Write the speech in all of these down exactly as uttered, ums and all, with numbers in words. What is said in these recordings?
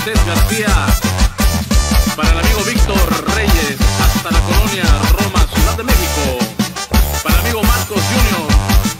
Moisés García, para el amigo Víctor Reyes, hasta la colonia Roma, Ciudad de México, para el amigo Marcos Junior.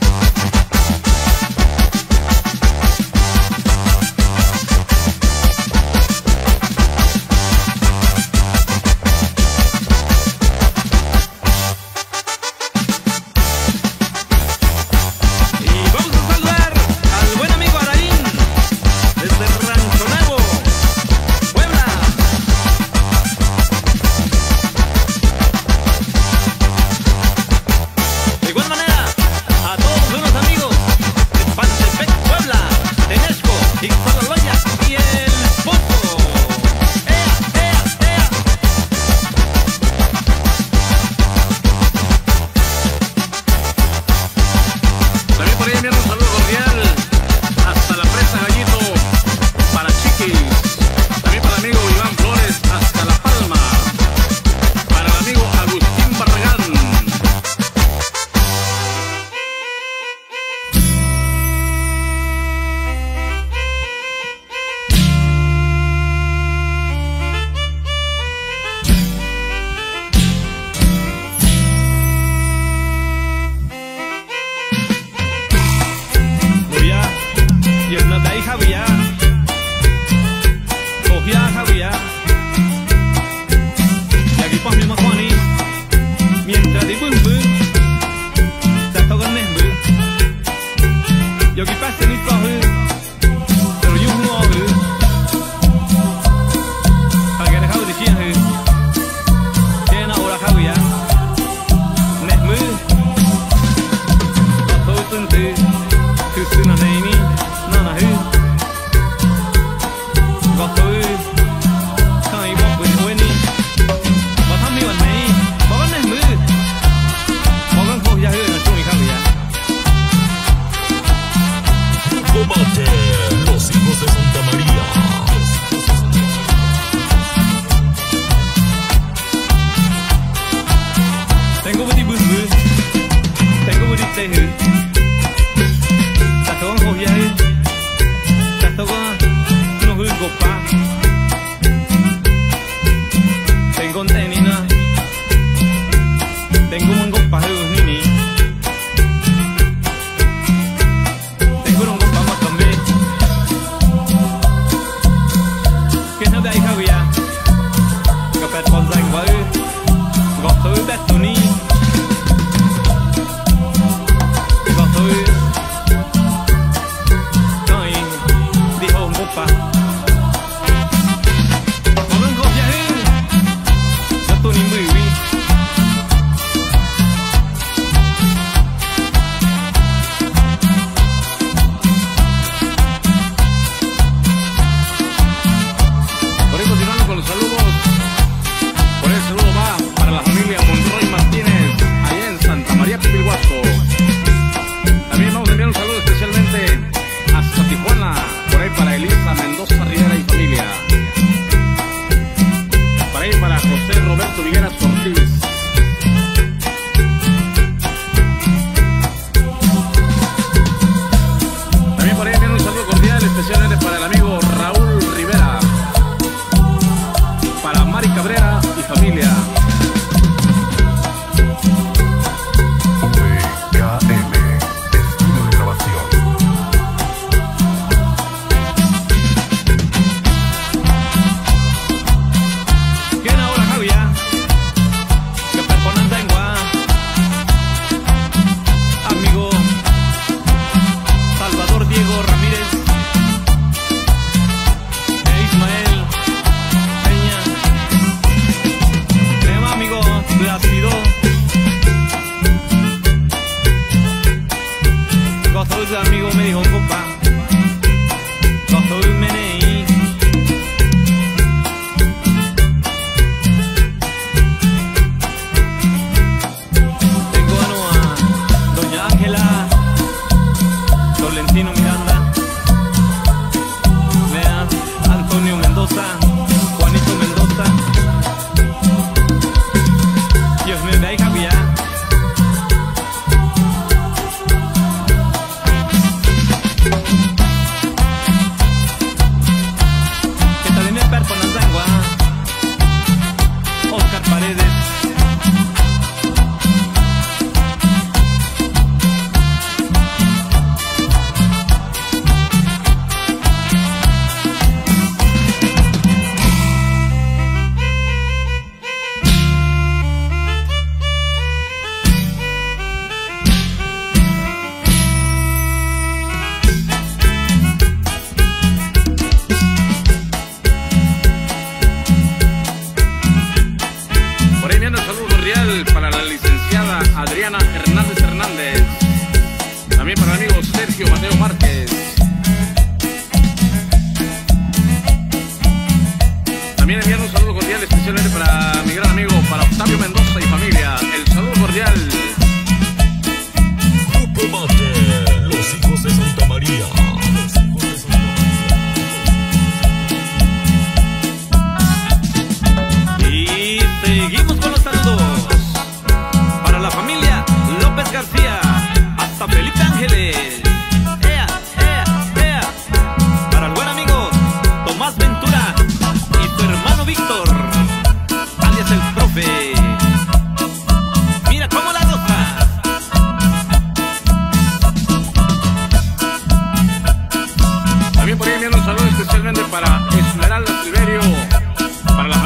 Los hijos de Santa María. Tengo budi bus bus, tengo budi teh. Satu orang hoya, satu orang nuhul gopa. Tengo teh ni na, tengo menggopa hu ni ni. Tengo orang gopa macam be. Kenapa dah ikau ya? Kapet konzang baru. Gọt tôi bét tôi ni, gọt tôi nói đi home bốc pa,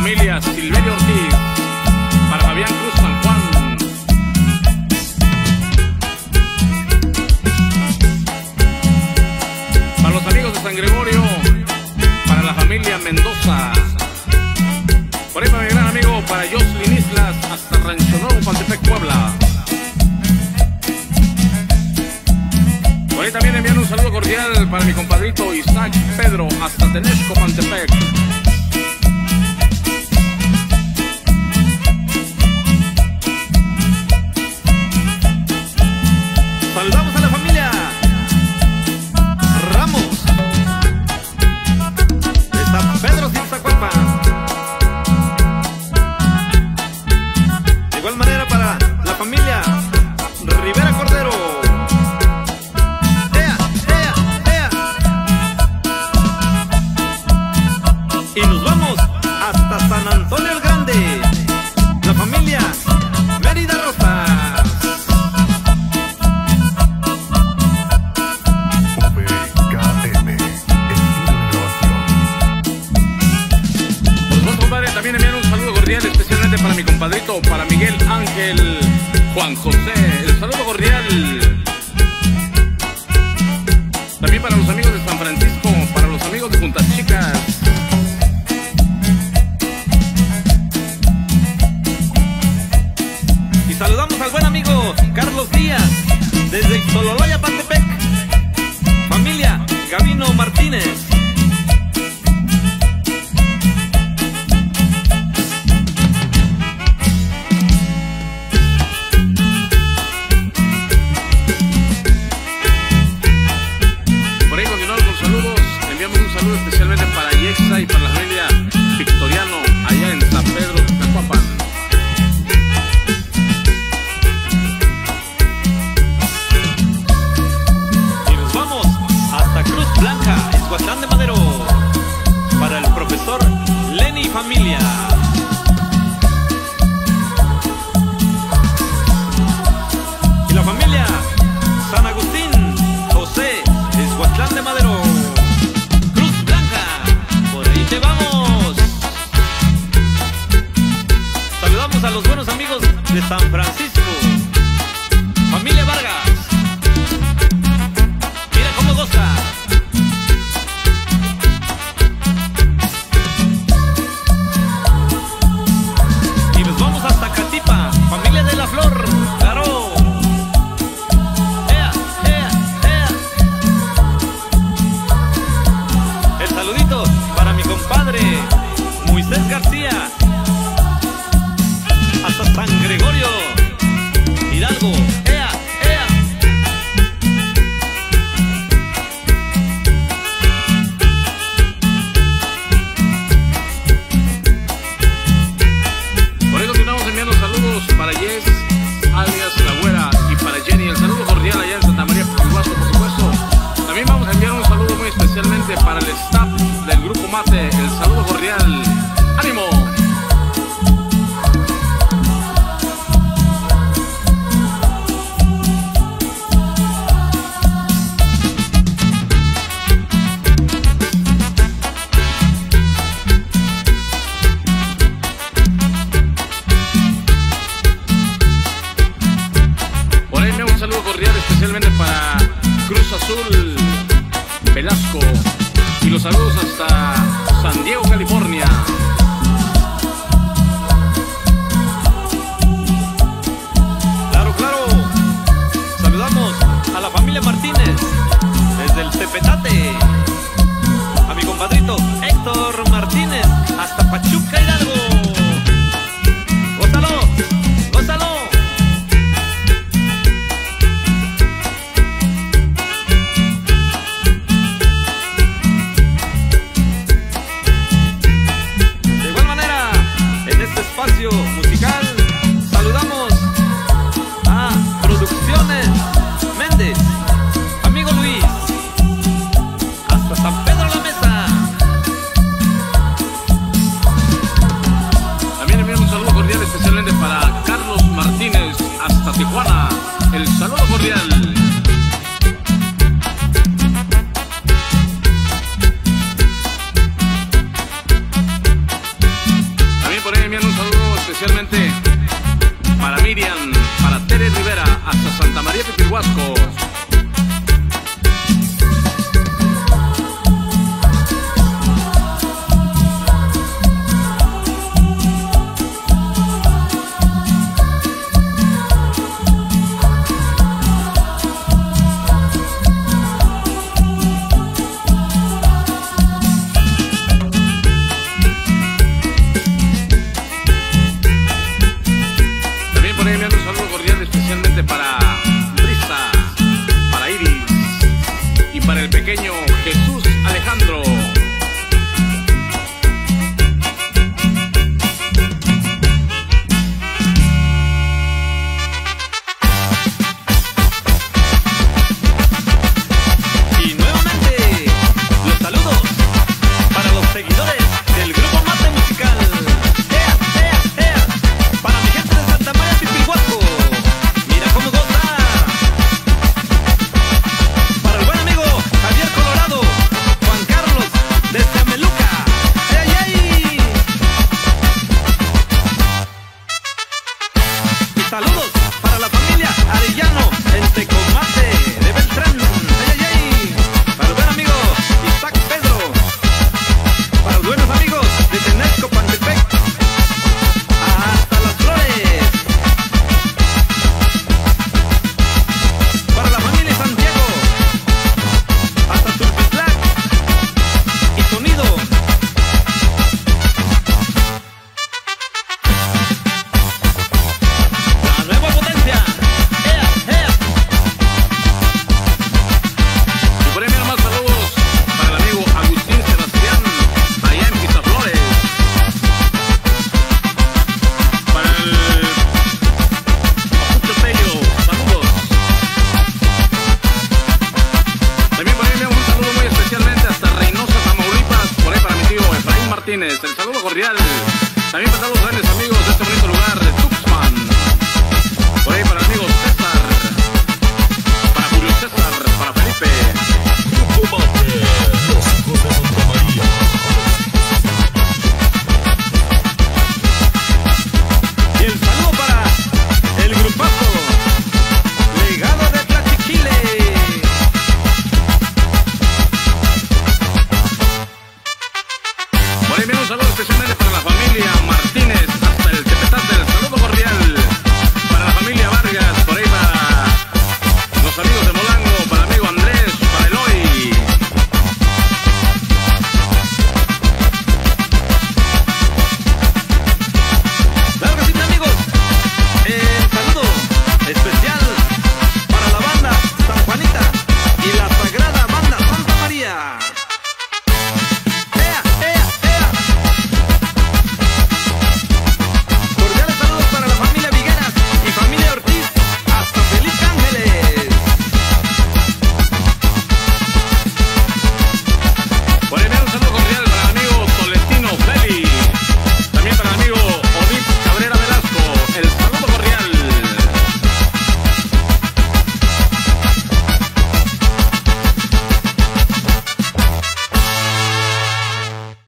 familia Silverio Ortiz, para Fabián Cruz San Juan. Para los amigos de San Gregorio, para la familia Mendoza. Por ahí para mi gran amigo, para Jocelyn Islas, hasta Rancho Nuevo, Pantepec, Puebla. Por ahí también envían un saludo cordial para mi compadrito Isaac Pedro, hasta Tenexco, Pantepec. Saludamos a la familia Ramos de San Pedro Cinzacualpan. De igual manera para la familia Rivera Cordero. ¡Ea, ea, ea! Y nos vamos hasta San Antonio el Grande, la familia Mérida Rosa. También envían un saludo cordial especialmente para mi compadrito, para Miguel Ángel Juan José. El saludo cordial. También para los amigos de San Francisco, para los amigos de Punta Chicas. Y saludamos al buen amigo Carlos Díaz desde Ixololoya, Pantepec. Familia Gavino Martínez. Especialmente para Yexa y para la familia Victoriano allá en San Pedro Cinzacualpan. Y nos vamos hasta Cruz Blanca, Escuatlán de Madero, para el profesor Lenny Familia. Y la familia San Agustín José, Escuatlán de Madero. ¡Vamos! Saludamos a los buenos amigos de San Francisco, familia Vargas. Mira cómo goza. Y nos vamos hasta Catipa, familia de la Flor, claro. ¡Ea, ea, ea! El saludito para mi compadre Moisés García, hasta San Gregorio, Hidalgo. ¡Ea, ea! Por ahí continuamos enviando saludos para Jess, alias La Güera, y para Jenny. El saludo cordial allá en Santa María Pueblasco, por supuesto. También vamos a enviar un saludo muy especialmente para el staff del Grupo Mate. El saludo cordial. ¡Ánimo! Por ahí me un saludo cordial especialmente para Cruz Azul Velasco. Y los saludos hasta San Diego, California. Claro, claro. Saludamos a la familia Martínez desde el Tepetate. A mi compadrito Héctor Martínez hasta Pachuca, Hidalgo. ¡Gózalo! ¡Gózalo! Espacio musical, saludamos a Producciones Méndez, amigo Luis, hasta San Pedro La Mesa. También envío un saludo cordial especialmente para Carlos Martínez hasta Tijuana. El saludo cordial. especialmente para Miriam, para Tere Rivera, hasta Santa María Pipilhuasco. Especialmente para Brisa, para Iris y para el pequeño Jesús Alejandro. Y nuevamente los saludos para los seguidores del grupo Mate Musical. ¡Ea, ea, ea! Para mi gente de Santa María Pipilhuasco. ¿Cómo goza? Para el buen amigo Javier Colorado, Juan Carlos desde Ameluca. ¡Ey, ey! Y saludos para la familia Arellano en Tecomate de Beltrán. ¡Ey, ey, ey! Para el buen amigo Isaac Pedro. Para los buenos amigos de Tenasco, Pantepec. Hasta Las Flores. Para la familia Santiago, hasta Tulpitlán y Sonido. La nueva potencia. ¡Ea, ea! Y por ahí más saludos para el amigo Agustín Sebastián, allá en Pizaflores. Para el Papucho Pello, saludos. También por ahí enviamos un saludo muy especialmente hasta Reynosa, Tamaulipas, por ahí para mi tío Efraín Martínez. El saludo cordial. También para los grandes amigos de este bonito lugar de Tuxpan.